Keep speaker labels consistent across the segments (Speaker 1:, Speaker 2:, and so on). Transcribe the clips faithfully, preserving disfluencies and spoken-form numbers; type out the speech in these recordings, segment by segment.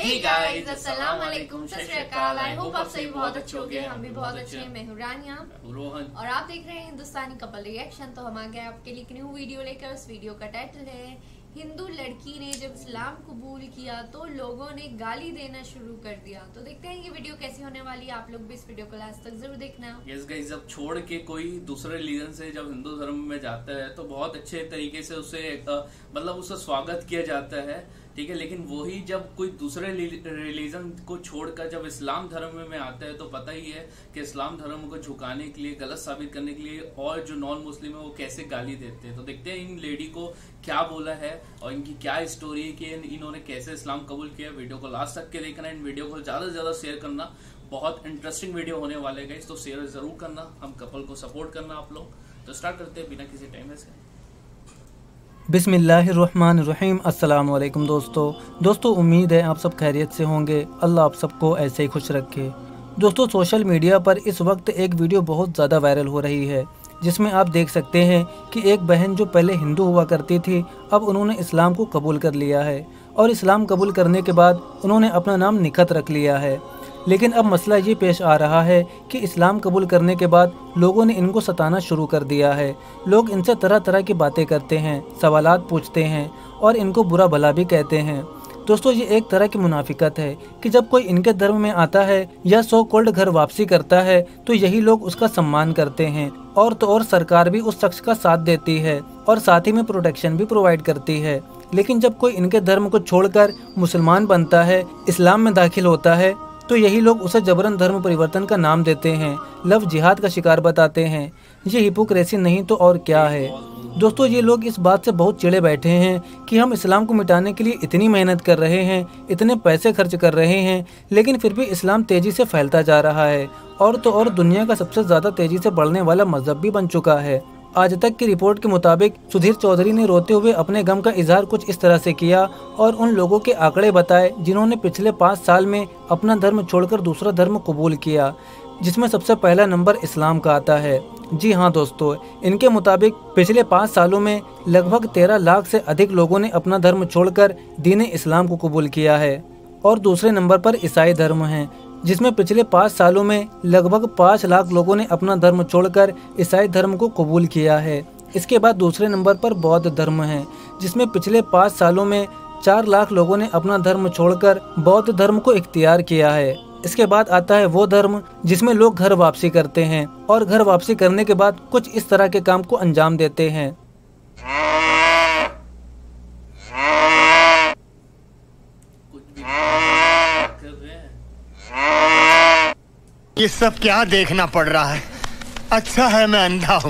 Speaker 1: Hey guys, अस्सलाम वालेकुम, सत श्री अकाल। आई होप आप सभी बहुत अच्छे होंगे। हम भी बहुत अच्छे हैं। मैं हूं रानिया
Speaker 2: रोहन
Speaker 1: और आप देख रहे हैं हिंदुस्तानी कपल रिएक्शन। तो हम आ गए आपके लिए एक न्यू वीडियो लेकर। उस वीडियो का टाइटल है हिंदू लड़की ने जब इस्लाम कबूल किया तो लोगों ने गाली देना शुरू कर दिया। तो देखते हैं ये वीडियो कैसी होने वाली है। आप लोग भी इस वीडियो को लास्ट तक जरूर देखना।
Speaker 2: यस गाइस, जब छोड़ के कोई दूसरे रिलीजन से जब हिंदू धर्म में जाता है तो बहुत अच्छे तरीके से उसे मतलब उसका स्वागत किया जाता है, ठीक है। लेकिन वही जब कोई दूसरे रिलीजन को छोड़कर जब इस्लाम धर्म में आता है तो पता ही है कि इस्लाम धर्म को झुकाने के लिए, गलत साबित करने के लिए और जो नॉन मुस्लिम है वो कैसे गाली देते हैं। तो देखते हैं इन लेडी को क्या बोला है और इनकी क्या स्टोरी है कि इन्होंने कैसे इस्लाम कबूल किया। वीडियो को लास्ट तक के देखना, इन वीडियो को ज्यादा से ज्यादा शेयर करना। बहुत इंटरेस्टिंग वीडियो होने वाले हैं, तो शेयर जरूर करना, हम कपल को सपोर्ट करना आप लोग। तो स्टार्ट करते हैं बिना किसी टाइम वेस्ट के।
Speaker 3: बिस्मिल्लाहिर्रहमानिर्रहीम। अस्सलाम वालेकुम दोस्तों दोस्तों उम्मीद है आप सब खैरियत से होंगे। अल्लाह आप सबको ऐसे ही खुश रखे। दोस्तों सोशल मीडिया पर इस वक्त एक वीडियो बहुत ज़्यादा वायरल हो रही है जिसमें आप देख सकते हैं कि एक बहन जो पहले हिंदू हुआ करती थी अब उन्होंने इस्लाम को कबूल कर लिया है और इस्लाम कबूल करने के बाद उन्होंने अपना नाम निखत रख लिया है। लेकिन अब मसला ये पेश आ रहा है कि इस्लाम कबूल करने के बाद लोगों ने इनको सताना शुरू कर दिया है। लोग इनसे तरह तरह की बातें करते हैं, सवालात पूछते हैं और इनको बुरा भला भी कहते हैं। दोस्तों ये एक तरह की मुनाफिकत है कि जब कोई इनके धर्म में आता है या सो कोल्ड घर वापसी करता है तो यही लोग उसका सम्मान करते हैं और तो और सरकार भी उस शख्स का साथ देती है और साथ ही में प्रोटेक्शन भी प्रोवाइड करती है। लेकिन जब कोई इनके धर्म को छोड़कर मुसलमान बनता है, इस्लाम में दाखिल होता है तो यही लोग उसे जबरन धर्म परिवर्तन का नाम देते हैं, लव जिहाद का शिकार बताते हैं। ये हिपोक्रेसी नहीं तो और क्या है। दोस्तों ये लोग इस बात से बहुत चिढ़े बैठे हैं कि हम इस्लाम को मिटाने के लिए इतनी मेहनत कर रहे हैं, इतने पैसे खर्च कर रहे हैं, लेकिन फिर भी इस्लाम तेजी से फैलता जा रहा है और तो और दुनिया का सबसे ज्यादा तेजी से बढ़ने वाला मजहब भी बन चुका है। आज तक की रिपोर्ट के मुताबिक सुधीर चौधरी ने रोते हुए अपने गम का इजहार कुछ इस तरह से किया और उन लोगों के आंकड़े बताए जिन्होंने पिछले पाँच साल में अपना धर्म छोड़कर दूसरा धर्म कबूल किया, जिसमें सबसे पहला नंबर इस्लाम का आता है। जी हाँ दोस्तों, इनके मुताबिक पिछले पाँच सालों में लगभग तेरह लाख से अधिक लोगों ने अपना धर्म छोड़कर दीन इस्लाम को कबूल किया है और दूसरे नंबर पर ईसाई धर्म है जिसमें पिछले पाँच सालों में लगभग पाँच लाख लोगों ने अपना धर्म छोड़कर ईसाई धर्म को कबूल किया है। इसके बाद दूसरे नंबर पर बौद्ध धर्म है जिसमें पिछले पाँच सालों में चार लाख लोगों ने अपना धर्म छोड़कर बौद्ध धर्म को इख्तियार किया है। इसके बाद आता है वो धर्म जिसमें लोग घर वापसी करते हैं और घर वापसी करने के बाद कुछ इस तरह के काम को अंजाम देते हैं।
Speaker 4: ये सब क्या देखना पड़ रहा है? अच्छा है मैं अंधा हूँ।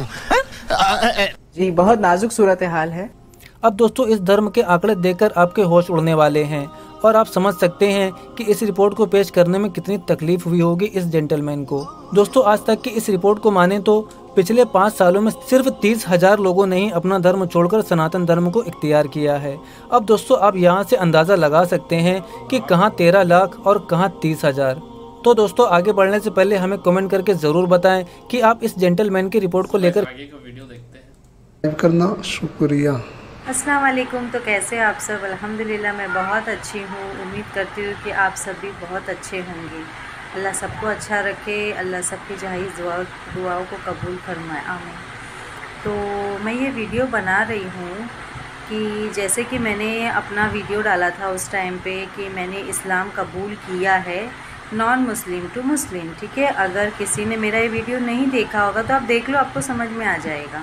Speaker 5: जी बहुत नाजुक सूरत हाल है।
Speaker 3: अब दोस्तों इस धर्म के आंकड़े देखकर आपके होश उड़ने वाले हैं और आप समझ सकते हैं कि इस रिपोर्ट को पेश करने में कितनी तकलीफ हुई होगी इस जेंटलमैन को। दोस्तों आज तक की इस रिपोर्ट को माने तो पिछले पाँच सालों में सिर्फ तीस हजार लोगों ने ही अपना धर्म छोड़कर सनातन धर्म को इख्तियार किया है। अब दोस्तों आप यहाँ से अंदाजा लगा सकते हैं कि कहाँ तेरह लाख और कहाँ तीस हजार। तो दोस्तों आगे बढ़ने से पहले हमें कमेंट करके जरूर बताएं कि आप इस जेंटलमैन की रिपोर्ट को लेकर
Speaker 2: आगे का वीडियो देखते हैं।
Speaker 6: करना शुक्रिया।
Speaker 7: अस्सलाम वालेकुम। तो कैसे आप सब? अल्हम्दुलिल्लाह मैं बहुत अच्छी हूँ। उम्मीद करती हूँ कि आप सब भी बहुत अच्छे होंगे। अल्लाह सबको अच्छा रखे, अल्लाह सबकी जाहिर दुआ दुआओं को कबूल फरमाए, आमीन। तो मैं ये वीडियो बना रही हूँ कि जैसे कि मैंने अपना वीडियो डाला था उस टाइम पे कि मैंने इस्लाम कबूल किया है नॉन मुस्लिम टू मुस्लिम, ठीक है। अगर किसी ने मेरा ये वीडियो नहीं देखा होगा तो आप देख लो, आपको समझ में आ जाएगा।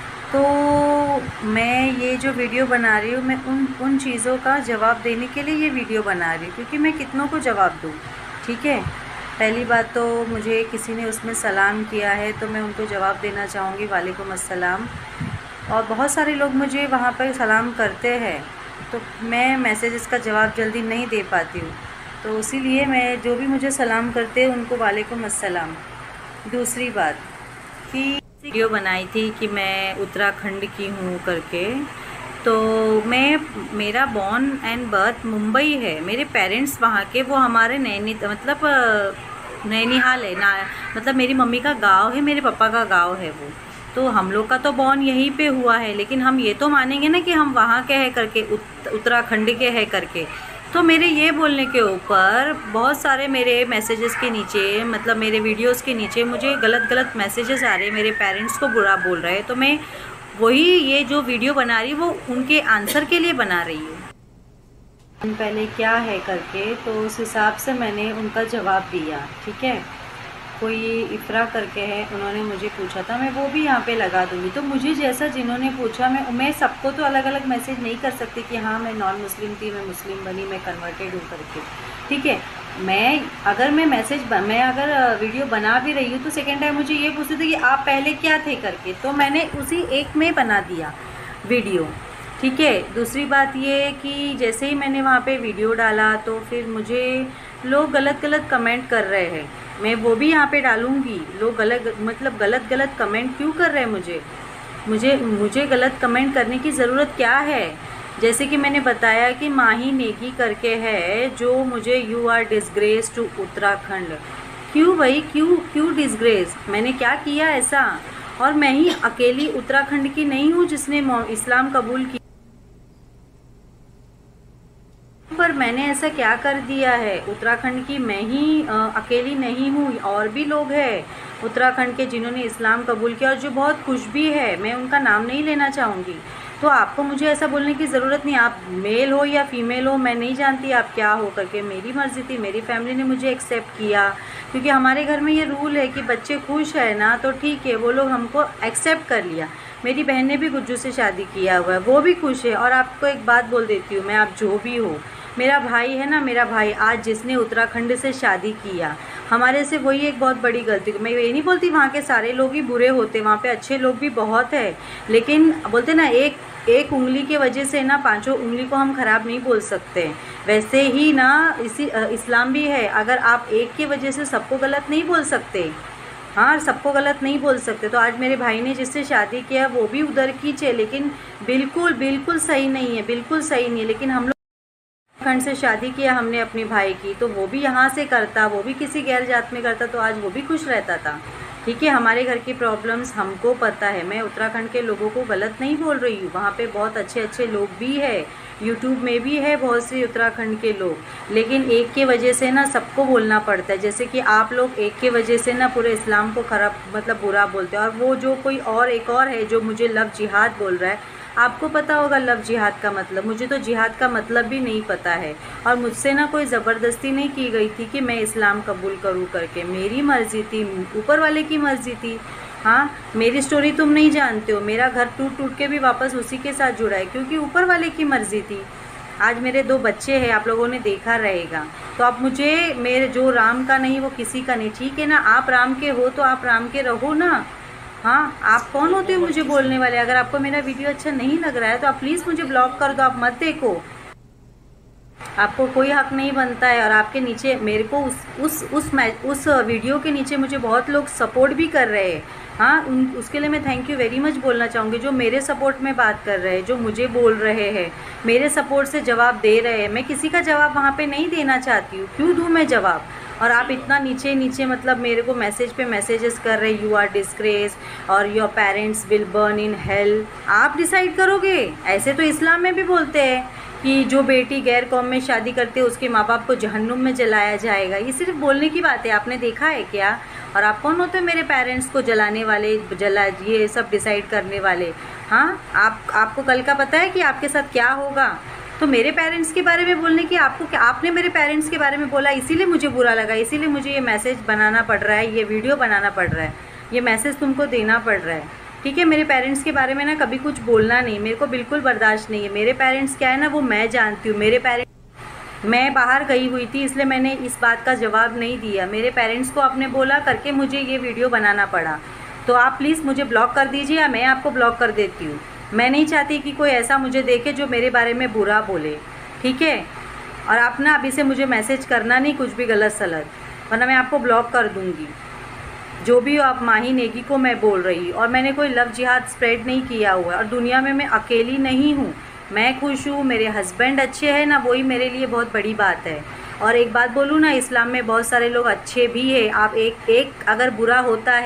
Speaker 7: तो मैं ये जो वीडियो बना रही हूँ मैं उन उन चीज़ों का जवाब देने के लिए ये वीडियो बना रही हूँ क्योंकि मैं कितनों को जवाब दूँ, ठीक है। पहली बात तो मुझे किसी ने उसमें सलाम किया है तो मैं उनको जवाब देना चाहूँगी, वालेकुम अस्सलाम। और बहुत सारे लोग मुझे वहाँ पर सलाम करते हैं तो मैं मैसेजेस का जवाब जल्दी नहीं दे पाती हूँ, तो इसीलिए मैं जो भी मुझे सलाम करते हैं उनको वालेकुम अस्सलाम। दूसरी बात कि वीडियो बनाई थी कि मैं उत्तराखंड की हूँ करके, तो मैं मेरा बॉर्न एंड बर्थ मुंबई है। मेरे पेरेंट्स वहाँ के, वो हमारे नैनी मतलब नैनीहाल है ना, मतलब मेरी मम्मी का गांव है, मेरे पापा का गांव है वो। तो हम लोग का तो बॉर्न यहीं पे हुआ है, लेकिन हम ये तो मानेंगे ना कि हम वहाँ के हैं करके, उत्तराखंड के हैं करके। तो मेरे ये बोलने के ऊपर बहुत सारे मेरे मैसेजेस के नीचे, मतलब मेरे वीडियोस के नीचे मुझे गलत गलत मैसेजेस आ रहे, मेरे पेरेंट्स को बुरा बोल रहे हैं। तो मैं वही ये जो वीडियो बना रही वो उनके आंसर के लिए बना रही हूँ। पहले क्या है करके तो उस हिसाब से मैंने उनका जवाब दिया। ठीक है, कोई इफ्रा करके है, उन्होंने मुझे पूछा था, मैं वो भी यहाँ पे लगा दूँगी। तो मुझे जैसा जिन्होंने पूछा, मैं मैं सबको तो अलग अलग मैसेज नहीं कर सकती कि हाँ मैं नॉन मुस्लिम थी, मैं मुस्लिम बनी, मैं कन्वर्टेड हूँ करके। ठीक है, मैं अगर मैं मैसेज मैं अगर वीडियो बना भी रही हूँ तो सेकेंड टाइम मुझे ये पूछते थे कि आप पहले क्या थे करके, तो मैंने उसी एक में बना दिया वीडियो। ठीक है, दूसरी बात ये कि जैसे ही मैंने वहाँ पे वीडियो डाला तो फिर मुझे लोग गलत गलत कमेंट कर रहे हैं। मैं वो भी यहाँ पे डालूँगी, लोग गलत मतलब गलत गलत कमेंट क्यों कर रहे हैं मुझे मुझे मुझे गलत कमेंट करने की ज़रूरत क्या है। जैसे कि मैंने बताया कि माही नेगी करके है जो मुझे you are disgrace to Uttarakhand. क्यों भाई, क्यों क्यों डिसग्रेस, मैंने क्या किया ऐसा? और मैं ही अकेली उत्तराखंड की नहीं हूँ जिसने इस्लाम कबूल किया, पर मैंने ऐसा क्या कर दिया है? उत्तराखंड की मैं ही आ, अकेली नहीं हूँ, और भी लोग हैं उत्तराखंड के जिन्होंने इस्लाम कबूल किया और जो बहुत खुश भी है। मैं उनका नाम नहीं लेना चाहूँगी, तो आपको मुझे ऐसा बोलने की ज़रूरत नहीं। आप मेल हो या फीमेल हो, मैं नहीं जानती आप क्या हो करके, मेरी मर्ज़ी थी, मेरी फैमिली ने मुझे एक्सेप्ट किया, क्योंकि हमारे घर में ये रूल है कि बच्चे खुश है ना तो ठीक है, वो लोग हमको एक्सेप्ट कर लिया। मेरी बहन ने भी गुज्जू से शादी किया हुआ है, वो भी खुश है। और आपको एक बात बोल देती हूँ मैं, आप जो भी हो, मेरा भाई है ना, मेरा भाई आज जिसने उत्तराखंड से शादी किया, हमारे से वही एक बहुत बड़ी गलती। मैं ये नहीं बोलती वहाँ के सारे लोग ही बुरे होते, वहाँ पे अच्छे लोग भी बहुत है, लेकिन बोलते ना एक एक उंगली के वजह से ना पांचों उंगली को हम ख़राब नहीं बोल सकते। वैसे ही ना इसी इस्लाम भी है, अगर आप एक की वजह से सबको गलत नहीं बोल सकते, हाँ सबको गलत नहीं बोल सकते। तो आज मेरे भाई ने जिससे शादी किया वो भी उधर की है, लेकिन बिल्कुल बिल्कुल सही नहीं है, बिल्कुल सही नहीं है। लेकिन हम लोग उत्तराखंड से शादी किया हमने अपने भाई की, तो वो भी यहाँ से करता, वो भी किसी गैर जात में करता, तो आज वो भी खुश रहता था। ठीक है, हमारे घर की प्रॉब्लम्स हमको पता है। मैं उत्तराखंड के लोगों को गलत नहीं बोल रही हूँ, वहाँ पे बहुत अच्छे अच्छे लोग भी है, यूट्यूब में भी है बहुत से उत्तराखंड के लोग, लेकिन एक के वजह से ना सबको बोलना पड़ता है। जैसे कि आप लोग एक के वजह से ना पूरे इस्लाम को ख़राब मतलब बुरा बोलते हैं, और वो जो कोई और एक और है जो मुझे लव जिहाद बोल रहा है, आपको पता होगा लव जिहाद का मतलब, मुझे तो जिहाद का मतलब भी नहीं पता है। और मुझसे ना कोई ज़बरदस्ती नहीं की गई थी कि मैं इस्लाम कबूल करूँ करके, मेरी मर्ज़ी थी, ऊपर वाले की मर्ज़ी थी। हाँ, मेरी स्टोरी तुम नहीं जानते हो, मेरा घर टूट टूट के भी वापस उसी के साथ जुड़ा है, क्योंकि ऊपर वाले की मर्ज़ी थी। आज मेरे दो बच्चे हैं, आप लोगों ने देखा रहेगा, तो आप मुझे, मेरे जो राम का नहीं वो किसी का नहीं, ठीक है ना? आप राम के हो तो आप राम के रहो ना। हाँ, आप कौन होते हो मुझे बोलने वाले? अगर आपको मेरा वीडियो अच्छा नहीं लग रहा है तो आप प्लीज़ मुझे ब्लॉक कर दो, आप मत देखो, आपको कोई हक नहीं बनता है। और आपके नीचे मेरे को उस उस उस मैच उस वीडियो के नीचे मुझे बहुत लोग सपोर्ट भी कर रहे हैं। हाँ, उन उसके लिए मैं थैंक यू वेरी मच बोलना चाहूँगी, जो मेरे सपोर्ट में बात कर रहे हैं, जो मुझे बोल रहे हैं, मेरे सपोर्ट से जवाब दे रहे हैं। मैं किसी का जवाब वहाँ पे नहीं देना चाहती हूँ, क्यों दूँ मैं जवाब? और आप इतना नीचे नीचे मतलब मेरे को मैसेज पे मैसेजेस कर रहे, यू आर डिस्ग्रेस और your parents will burn in hell. आप डिसाइड करोगे? ऐसे तो इस्लाम में भी बोलते हैं कि जो बेटी गैर कौम में शादी करते है उसके माँ बाप को जहन्नुम में जलाया जाएगा। ये सिर्फ बोलने की बात है, आपने देखा है क्या? और आप कौन होते हो मेरे पेरेंट्स को जलाने वाले, जला ये सब डिसाइड करने वाले? हाँ, आप आपको कल का पता है कि आपके साथ क्या होगा? तो मेरे पेरेंट्स के बारे में बोलने की आपको क्या, आपने मेरे पेरेंट्स के बारे में बोला इसीलिए मुझे बुरा लगा, इसीलिए मुझे ये मैसेज बनाना पड़ रहा है, ये वीडियो बनाना पड़ रहा है, ये मैसेज तुमको देना पड़ रहा है। ठीक है, मेरे पेरेंट्स के बारे में ना कभी कुछ बोलना नहीं, मेरे को बिल्कुल बर्दाश्त नहीं है। मेरे पेरेंट्स क्या है ना वो मैं जानती हूँ। मेरे पेरेंट्स, मैं बाहर गई हुई थी इसलिए मैंने इस बात का जवाब नहीं दिया। मेरे पेरेंट्स को आपने बोला करके मुझे ये वीडियो बनाना पड़ा, तो आप प्लीज़ मुझे ब्लॉक कर दीजिए या मैं आपको ब्लॉक कर देती हूँ। मैं नहीं चाहती कि कोई ऐसा मुझे देखे जो मेरे बारे में बुरा बोले, ठीक है? और आप ना अभी से मुझे मैसेज करना नहीं कुछ भी गलत सलत, वरना मैं आपको ब्लॉक कर दूँगी। जो भी हो आप, माही नेगी को मैं बोल रही, और मैंने कोई लव जिहाद स्प्रेड नहीं किया हुआ है, और दुनिया में मैं अकेली नहीं हूँ, मैं खुश हूँ, मेरे हस्बैंड अच्छे हैं ना, वही मेरे लिए बहुत बड़ी बात है। और एक बात बोलूँ ना, इस्लाम में बहुत सारे लोग अच्छे भी हैं। आप एक एक अगर बुरा होता है,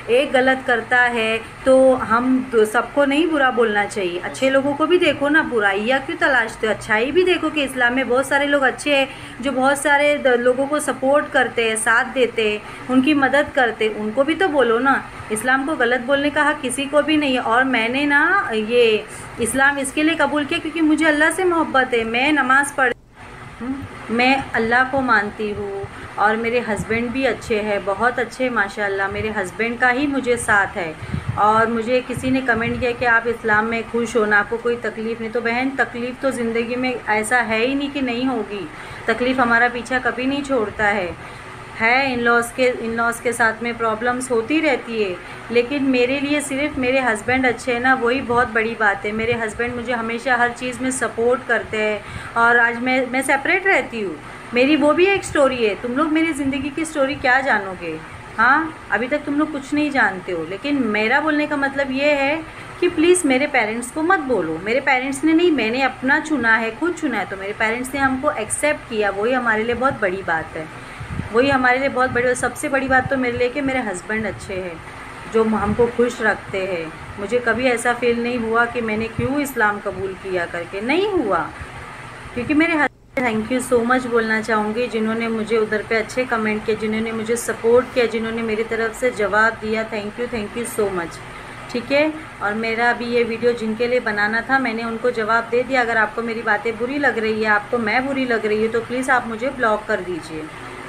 Speaker 7: एक गलत करता है तो हम तो सबको नहीं बुरा बोलना चाहिए। अच्छे लोगों को भी देखो ना, बुराइयाँ क्यों तलाशते हो, अच्छाई भी देखो कि इस्लाम में बहुत सारे लोग अच्छे हैं जो बहुत सारे लोगों को सपोर्ट करते हैं, साथ देते हैं, उनकी मदद करते हैं, उनको भी तो बोलो ना। इस्लाम को गलत बोलने का हक किसी को भी नहीं है। और मैंने ना ये इस्लाम इसके लिए कबूल किया क्योंकि मुझे अल्लाह से मोहब्बत है। मैं नमाज़ पढ़ मैं अल्लाह को मानती हूँ और मेरे हस्बैंड भी अच्छे हैं, बहुत अच्छे माशाल्लाह। मेरे हस्बैंड का ही मुझे साथ है। और मुझे किसी ने कमेंट किया कि आप इस्लाम में खुश हो ना, आपको कोई तकलीफ़ नहीं। तो बहन, तकलीफ़ तो ज़िंदगी में ऐसा है ही नहीं कि नहीं होगी। तकलीफ़ हमारा पीछा कभी नहीं छोड़ता है है इन लॉज के इन लॉज के साथ में प्रॉब्लम्स होती रहती है, लेकिन मेरे लिए सिर्फ मेरे हस्बैंड अच्छे हैं ना, वही बहुत बड़ी बात है। मेरे हस्बैंड मुझे हमेशा हर चीज़ में सपोर्ट करते हैं। और आज मैं मैं सेपरेट रहती हूँ, मेरी वो भी एक स्टोरी है। तुम लोग मेरी ज़िंदगी की स्टोरी क्या जानोगे? हाँ, अभी तक तुम लोग कुछ नहीं जानते हो। लेकिन मेरा बोलने का मतलब ये है कि प्लीज़ मेरे पेरेंट्स को मत बोलो। मेरे पेरेंट्स ने नहीं, मैंने अपना चुना है, खुद चुना है, तो मेरे पेरेंट्स ने हमको एक्सेप्ट किया, वही हमारे लिए बहुत बड़ी बात है। वही हमारे लिए बहुत बड़ी, सबसे बड़ी बात तो मेरे लिए कि मेरे हस्बैंड अच्छे हैं जो हमको खुश रखते हैं। मुझे कभी ऐसा फील नहीं हुआ कि मैंने क्यों इस्लाम कबूल किया करके, नहीं हुआ, क्योंकि मेरे husband. Thank you so much बोलना चाहूँगी जिन्होंने मुझे उधर पे अच्छे कमेंट किए, जिन्होंने मुझे सपोर्ट किया, जिन्होंने मेरी तरफ से जवाब दिया। Thank you thank you so much. ठीक है, और मेरा अभी ये वीडियो जिनके लिए बनाना था मैंने उनको जवाब दे दिया। अगर आपको मेरी बातें बुरी लग रही है, आपको मैं बुरी लग रही हूँ, तो प्लीज़ आप मुझे ब्लॉक कर दीजिए।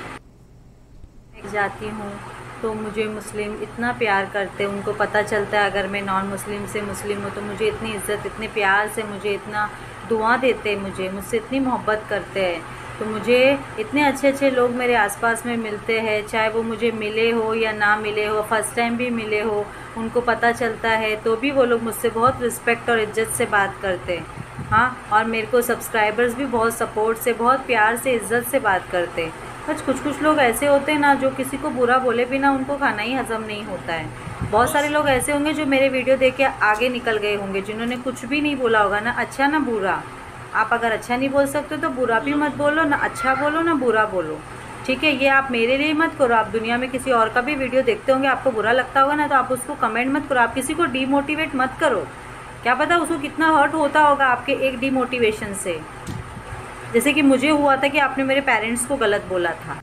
Speaker 7: जाती हूँ तो मुझे मुस्लिम इतना प्यार करते हैं, उनको पता चलता है अगर मैं नॉन मुस्लिम से मुस्लिम हूँ तो मुझे इतनी इज्जत, इतने प्यार से मुझे इतना दुआ देते हैं, मुझे मुझसे इतनी मोहब्बत करते हैं। तो मुझे इतने अच्छे अच्छे लोग मेरे आसपास में मिलते हैं, चाहे वो मुझे मिले हो या ना मिले हो, फर्स्ट टाइम भी मिले हो, उनको पता चलता है तो भी वो लोग मुझसे बहुत रिस्पेक्ट और इज्जत से बात करते हैं। हाँ, और मेरे को सब्सक्राइबर्स भी बहुत सपोर्ट से, बहुत प्यार से, इज्जत से बात करते हैं। बस कुछ कुछ लोग ऐसे होते हैं ना जो किसी को बुरा बोले बिना उनको खाना ही हजम नहीं होता है। बहुत सारे लोग ऐसे होंगे जो मेरे वीडियो देख के आगे निकल गए होंगे, जिन्होंने कुछ भी नहीं बोला होगा, ना अच्छा ना बुरा। आप अगर अच्छा नहीं बोल सकते तो बुरा भी मत बोलो, ना अच्छा बोलो ना बुरा बोलो। ठीक है, ये आप मेरे लिए मत करो। आप दुनिया में किसी और का भी वीडियो देखते होंगे, आपको बुरा लगता होगा ना, तो आप उसको कमेंट मत करो, आप किसी को डीमोटिवेट मत करो। क्या पता उसको कितना हर्ट होता होगा आपके एक डीमोटिवेशन से। जैसे कि मुझे हुआ था कि आपने मेरे पेरेंट्स को गलत बोला था।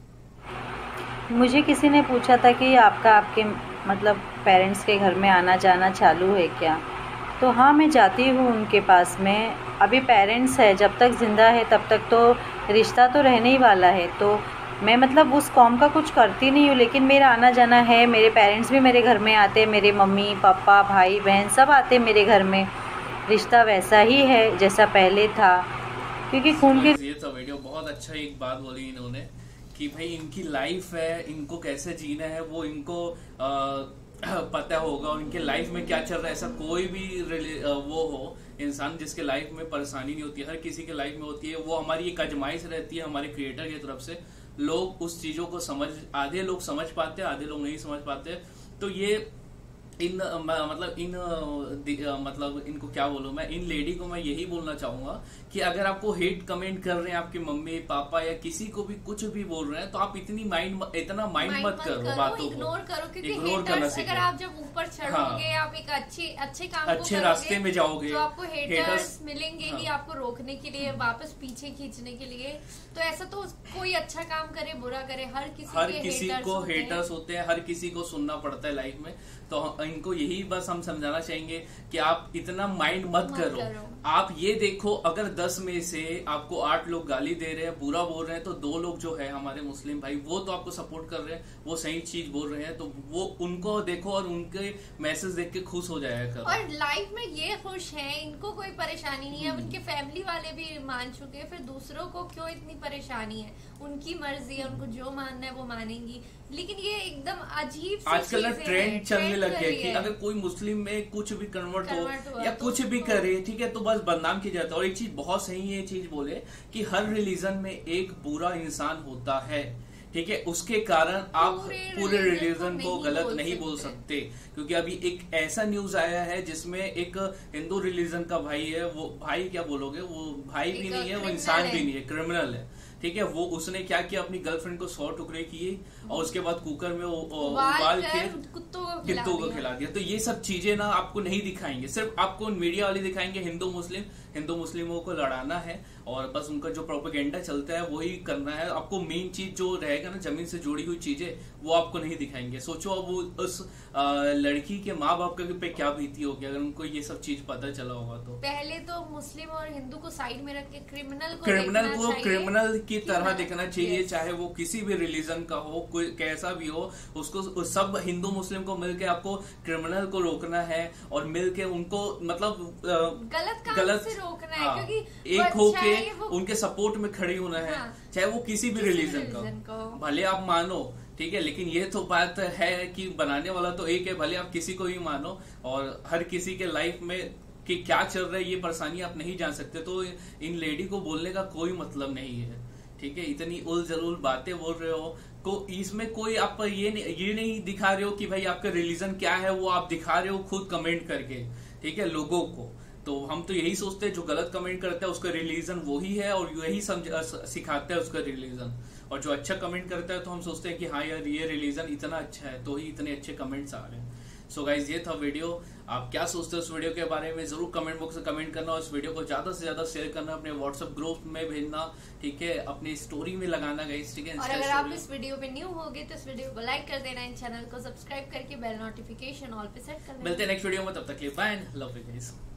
Speaker 7: मुझे किसी ने पूछा था कि आपका आपके मतलब पेरेंट्स के घर में आना जाना चालू है क्या? तो हाँ, मैं जाती हूँ उनके पास में। अभी पेरेंट्स है, जब तक ज़िंदा है तब तक तो रिश्ता तो रहने ही वाला है। तो मैं मतलब उस कौम का कुछ करती नहीं हूँ, लेकिन मेरा आना जाना है। मेरे पेरेंट्स भी मेरे घर में आते, मेरे मम्मी पापा भाई बहन सब आते मेरे घर में। रिश्ता वैसा ही है जैसा पहले था, क्योंकि खून के।
Speaker 2: ये तो वीडियो बहुत अच्छा एक बात बोली इन्होंने कि भाई इनकी लाइफ है, इनको कैसे जीना है वो इनको आ, पता होगा, और इनके लाइफ में क्या चल रहा है। ऐसा कोई भी वो हो इंसान जिसके लाइफ में परेशानी नहीं होती है, हर किसी के लाइफ में होती है। वो हमारी एक आजमाइश रहती है हमारे क्रिएटर की तरफ से। लोग उस चीजों को समझ, आधे लोग समझ पाते हैं, आधे लोग नहीं समझ पाते। तो ये इन मतलब इन मतलब इनको क्या बोलूं मैं, इन लेडी को मैं यही बोलना चाहूंगा कि अगर आपको हेट कमेंट कर रहे हैं आपके मम्मी पापा या किसी को भी कुछ भी बोल रहे हैं, तो आप इतनी माइंड इतना माइंड मत करो, बातों को
Speaker 1: इग्नोर करो, क्योंकि
Speaker 2: इग्नोर करना सीखो।
Speaker 1: अगर आप जब ऊपर चढ़ोगे, हाँ, आप एक अच्छे अच्छे काम
Speaker 2: अच्छे रास्ते में जाओगे
Speaker 1: तो आपको हेटर्स, हेटर्स मिलेंगे ही,
Speaker 2: हाँ,
Speaker 1: आपको रोकने के लिए, वापस पीछे खींचने के लिए। तो ऐसा तो कोई अच्छा काम करे बुरा करे, हर किसी
Speaker 2: हर किसी को हेटर्स होते हैं, हर किसी को सुनना पड़ता है लाइफ में। तो इनको यही बस हम समझाना चाहेंगे कि आप इतना माइंड मत, मत करो, करो। आप ये देखो, अगर दस में से आपको आठ लोग गाली दे रहे हैं, बुरा बोल रहे हैं, तो दो लोग जो है हमारे मुस्लिम भाई वो तो आपको सपोर्ट कर रहे हैं, वो सही चीज बोल रहे हैं, तो वो उनको देखो और उनके मैसेज देख के खुश हो जाएगा।
Speaker 1: और लाइफ में ये खुश हैं, इनको कोई परेशानी नहीं है। अब उनके फैमिली वाले भी मान चुके हैं, फिर दूसरों को क्यों इतनी परेशानी है? उनकी मर्जी है, उनको जो मानना है वो मानेंगी। लेकिन ये एकदम अजीब सी
Speaker 2: आजकल ट्रेंड चलने लग गया कि अगर कोई मुस्लिम में कुछ भी कन्वर्ट हो या कुछ भी करे, ठीक है, तो बस बदनाम किया जाता है। और एक चीज बहुत सही है, ये चीज बोले कि हर रिलीजन में एक बुरा इंसान होता है, ठीक है, उसके कारण आप पूरे रिलीजन को गलत नहीं बोल सकते। क्योंकि अभी एक ऐसा न्यूज आया है जिसमें एक हिंदू रिलीजन का भाई है, वो भाई क्या बोलोगे, वो भाई भी नहीं है, वो इंसान भी नहीं है, क्रिमिनल है, ठीक है, वो उसने क्या किया, अपनी गर्लफ्रेंड को सौ टुकड़े किए और उसके बाद कुकर में उबाल के
Speaker 1: कुत्तों को
Speaker 2: कुत्तों को खिला दिया। तो ये सब चीजें ना आपको नहीं दिखाएंगे, सिर्फ आपको मीडिया वाले दिखाएंगे हिंदू मुस्लिम, हिंदू मुस्लिमों को लड़ाना है और बस उनका जो प्रोपेगेंडा चलता है वही करना है। आपको मेन चीज जो रहेगा ना, जमीन से जुड़ी हुई चीजें, वो आपको नहीं दिखाएंगे। सोचो अब वो उस आ, लड़की के माँ बाप के पे क्या बीती होगी अगर उनको ये सब चीज पता चला होगा। तो
Speaker 1: पहले तो मुस्लिम और हिंदू को साइड में रख के क्रिमिनल को
Speaker 2: क्रिमिनल को क्रिमिनल की तरह
Speaker 1: हाँ,
Speaker 2: देखना चाहिए, चाहे वो किसी भी रिलीजन का हो, कोई कैसा भी हो, उसको सब हिंदू मुस्लिम को मिलके आपको क्रिमिनल को रोकना है और मिलके उनको मतलब
Speaker 1: गलत काम
Speaker 2: गलत
Speaker 1: से रोकना है,
Speaker 2: हाँ,
Speaker 1: क्योंकि
Speaker 2: एक होके
Speaker 1: वो...
Speaker 2: उनके सपोर्ट में खड़े होना है,
Speaker 1: हाँ,
Speaker 2: चाहे वो किसी भी रिलीजन का हो, भले आप मानो, ठीक है। लेकिन ये तो बात है कि बनाने वाला तो एक है, भले आप किसी को भी मानो, और हर किसी के लाइफ में कि क्या चल रहा है ये परेशानी आप नहीं जान सकते। तो इन लेडी को बोलने का कोई मतलब नहीं है, ठीक है। इतनी उल जलूल बातें बोल रहे हो, को इसमें कोई आप ये नहीं, ये नहीं दिखा रहे हो कि भाई आपका रिलीजन क्या है, वो आप दिखा रहे हो खुद कमेंट करके, ठीक है, लोगों को। तो हम तो यही सोचते हैं जो गलत कमेंट करता है उसका रिलीजन वही है और यही समझ सिखाता है उसका रिलीजन, और जो अच्छा कमेंट करता है तो हम सोचते हैं कि हाँ यार ये रिलीजन इतना अच्छा है तो ही इतने अच्छे कमेंट्स आ रहे हैं। सो so गाइज, ये था वीडियो। आप क्या सोचते हो उस वीडियो के बारे में जरूर कमेंट बॉक्स में कमेंट करना, और इस वीडियो को ज्यादा से ज्यादा शेयर करना, अपने व्हाट्सएप ग्रुप में भेजना, ठीक है, अपनी स्टोरी में लगाना गाइज, ठीक है।
Speaker 1: और अगर आप इस वीडियो पे न्यू होगे तो इस वीडियो को लाइक कर देना, इन चैनल को सब्सक्राइब करके बेल नोटिफिकेशन ऑल पे सेट कर देना।
Speaker 2: मिलते हैं नेक्स्ट वीडियो में, तब तक के लिए बाय, लव यू गाइज।